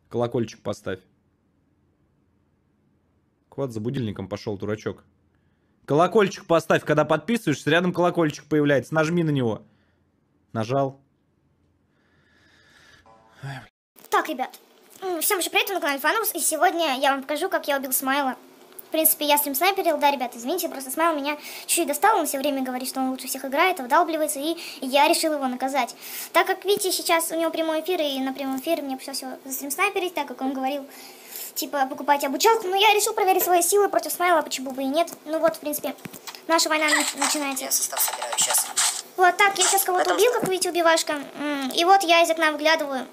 Колокольчик поставь. Квад за будильником пошел, дурачок. Колокольчик поставь, когда подписываешься, рядом колокольчик появляется. Нажми на него. Нажал. Так, ребят, всем же привет, вы на канале Фанус, и сегодня я вам покажу, как я убил Смайла. В принципе, я стрим-снайперил, да, ребят, извините, просто Смайл меня чуть-чуть достал, он все время говорит, что он лучше всех играет, вдалбливается, и я решил его наказать. Так как, видите, сейчас у него прямой эфир, и на прямом эфире мне пришлось его застрим-снайперить, так как он говорил, типа, покупайте обучалку, но я решил проверить свои силы против Смайла, почему бы и нет. Ну вот, в принципе, наша война начинается. Я состав собираю сейчас. Вот так, я сейчас кого-то убил, как видите, убивашка, и вот я из окна выглядываю.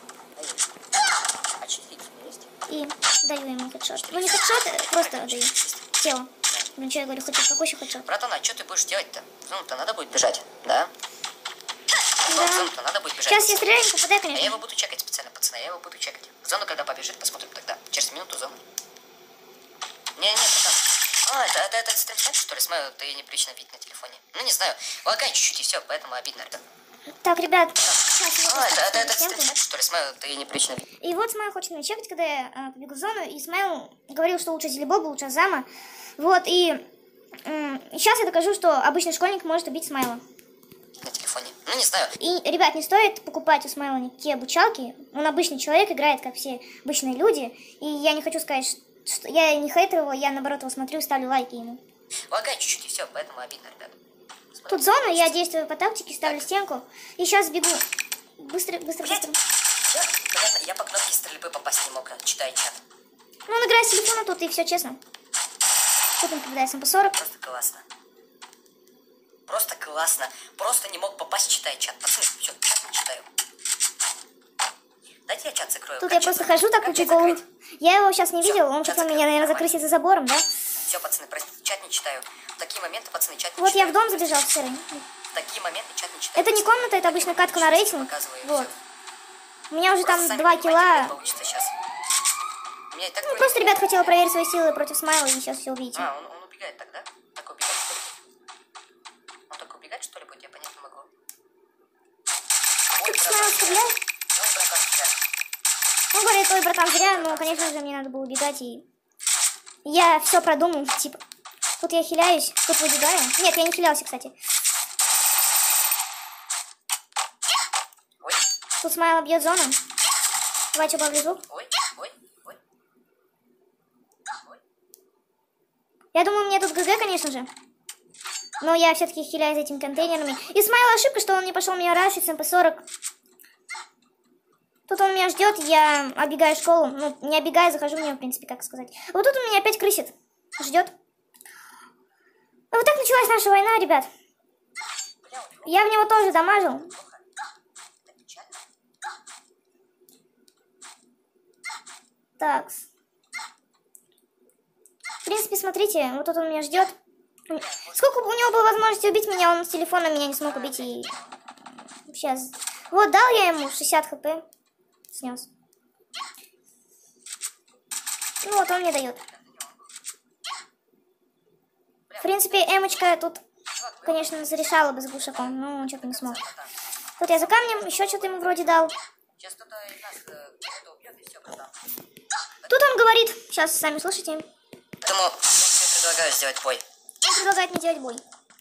И даю ему хедшот. Ну не хедшот, просто даю тело. Ну что я говорю, хедшот, какой еще хедшот? Братан, а что ты будешь делать-то? В зону-то надо будет бежать, да? Да. В зону-то надо будет бежать. Сейчас я стреляю, не попадаю, А конечно. я его буду чекать специально, пацаны, я его буду чекать. В зону, когда побежит, посмотрим тогда. Через минуту зону. Не, братан. А, это стрим-снайпер, что ли? Смотрю, ты неприлично видно на телефоне. Ну, не знаю, лагает чуть-чуть и все, поэтому обидно, ребят. Так, ребят, сейчас я Это стрим-снайпер, что ли? Смотрю, ты неприлично видно. И вот Смайл хочет меня чекать, когда я побегу в зону, и Смайл говорил, что лучше Зелебоба, лучше Зама. Вот, и сейчас я докажу, что обычный школьник может убить Смайла. На телефоне. Ну, не знаю. И, ребят, не стоит покупать у Смайла никакие обучалки. Он обычный человек, играет, как все обычные люди. И я не хочу сказать, что я не хейтер его, я, наоборот, его смотрю, ставлю лайки ему. Лагает чуть-чуть и все, поэтому обидно, ребят. Тут зона, я действую по тактике, ставлю стенку. И сейчас бегу. Быстро. Понятно, я по кнопке стрельбы попасть не мог, читай чат. Ну, он играет с телефона тут, и все честно. Тут он попадает с МП-40. Просто классно. Просто классно. Просто не мог попасть, читай чат. Пацаны, все, чат не читаю. Дайте я чат закрою. Тут я просто хожу так по приколу. Я его сейчас не видел, он хотел меня, наверное, закрыть за забором, да? Все, пацаны, простите, чат не читаю. В такие моменты, пацаны, чат не Вот читаю. я в дом забежал в серый. В такие моменты чат не читаю. Это не комната, это обычно катка на рейтинг. Показываю, Вот. всё. У меня уже Просто там сами 2 понимаете, как килла. получится сейчас. У меня и так Ну, просто, ребят, хотела проверить свои силы против Смайла, и сейчас все увидите. А, он убегает тогда? Так убегать, что ли? Он только убегать, что ли, будет? Я понять не могу. Ой, Смайл стреляет. Ой, братан, зря. Он говорит, ой, братан, зря, но, конечно же, мне надо было убегать, и я все продумал, типа. Тут я хиляюсь, тут выбегаю. Нет, я не хилялся, кстати. Ой, Тут Смайл бьет зону. Давайте поблизу. ой. Я думаю, мне тут ГГ, конечно же. Но я все-таки хиляюсь этими контейнерами. И Смайл ошибка, что он не пошел меня рашить с МП-40. Тут он меня ждет, я оббегаю школу. Ну, не оббегаю, захожу в нее, в принципе, как сказать. Вот тут он меня опять крысит. Ждет. Вот так началась наша война, ребят. Я в него тоже дамажил. Так. В принципе, смотрите, вот тут он меня ждет. Сколько у него было возможности убить меня, он с телефона меня не смог убить. И сейчас. Вот, дал я ему 60 хп. Снес. Ну вот, он мне дает. В принципе, эмочка тут, конечно, зарешала бы с глушаком, но он что-то не смог. Тут я за камнем, еще что-то ему вроде дал. Сейчас кто-то из нас кто-то убьет, и все, братан. Тут он говорит, сейчас сами слышите. Поэтому я тебе предлагаю сделать бой. Он предлагает мне делать бой.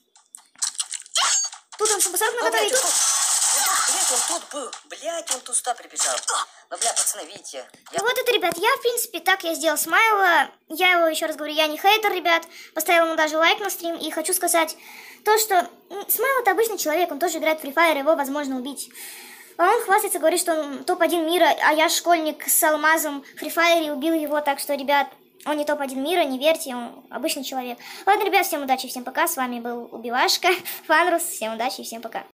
Тут он МП-40 наготовит. Блять, он тут был. Блять, он тут сюда прибежал. Ну, бля, пацаны, видите. Ну вот это, ребят, я, в принципе, так я сделал Смайла. Я его, еще раз говорю, я не хейтер, ребят. Поставил ему даже лайк на стрим. И хочу сказать то, что Смайл это обычный человек, он тоже играет в Free Fire, его возможно убить. А он хвастается, говорит, что он топ-1 мира, а я школьник с алмазом в Free Fire и убил его. Так что, ребят, он не топ-1 мира, не верьте, он обычный человек. Ладно, ребят, всем удачи, всем пока. С вами был Убивашка, Фанрус. Всем удачи и всем пока.